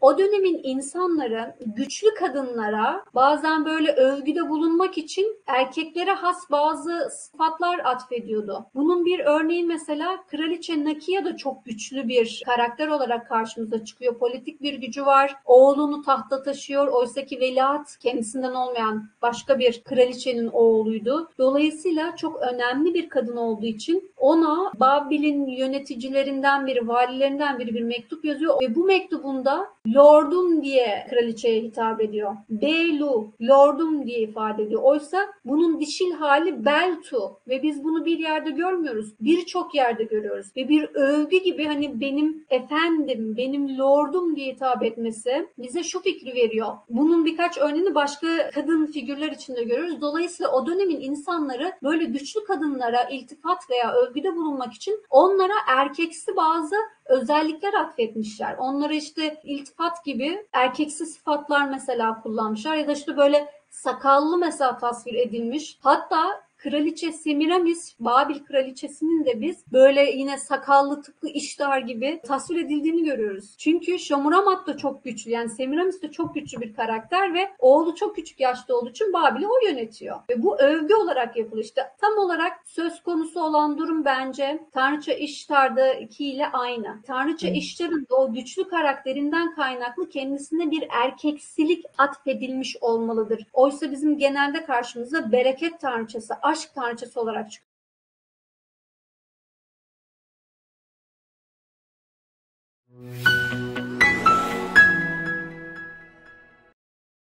o dönemin insanları güçlü kadınlara bazen böyle övgüde bulunmak için erkeklere has bazı sıfatlar atfediyordu. Bunun bir örneği mesela Kraliçe Nakia da çok güçlü bir karakter olarak karşımıza çıkıyor. Politik bir gücü var. Oğlunu tahta taşıyor. Oysaki veliaht kendisinden olmayan başka bir kraliçenin oğluydu. Dolayısıyla çok önemli bir kadın olduğu için ona Babil'in yöneticilerinden biri, valilerinden biri bir mektup yazıyor ve bu mektubunda lordum diye kraliçeye hitap ediyor. Beylu, lordum diye ifade ediyor. Oysa bunun dişil hali Beltu ve biz bunu bir yerde görmüyoruz. Birçok yerde görüyoruz. Ve bir övgü gibi hani benim efendim, benim lordum diye hitap etmesi bize şu fikri veriyor. Bunun birkaç örneğini başka kadın figürler içinde görüyoruz. Dolayısıyla o dönemin insanları böyle güçlü kadınlara iltifat veya övgüde bulunmak için onlara erkeksi bazı özellikler atfetmişler. Onlara işte iltifat gibi erkeksi sıfatlar mesela kullanmışlar ya da işte böyle sakallı mesela tasvir edilmiş. Hatta Kraliçe Semiramis, Babil kraliçesinin de biz böyle yine sakallı tıpkı İştar gibi tasvir edildiğini görüyoruz. Çünkü Şamuramat da çok güçlü, yani Semiramis de çok güçlü bir karakter ve oğlu çok küçük yaşta olduğu için Babil'i o yönetiyor. Ve bu övgü olarak yapılıyor. İşte tam olarak söz konusu olan durum bence Tanrıça İştar'dakiyle aynı. Tanrıça İştar'ın da o güçlü karakterinden kaynaklı kendisine bir erkeksilik atfedilmiş olmalıdır. Oysa bizim genelde karşımıza bereket tanrıçası, aşk tanrıçası olarak çıkıyor.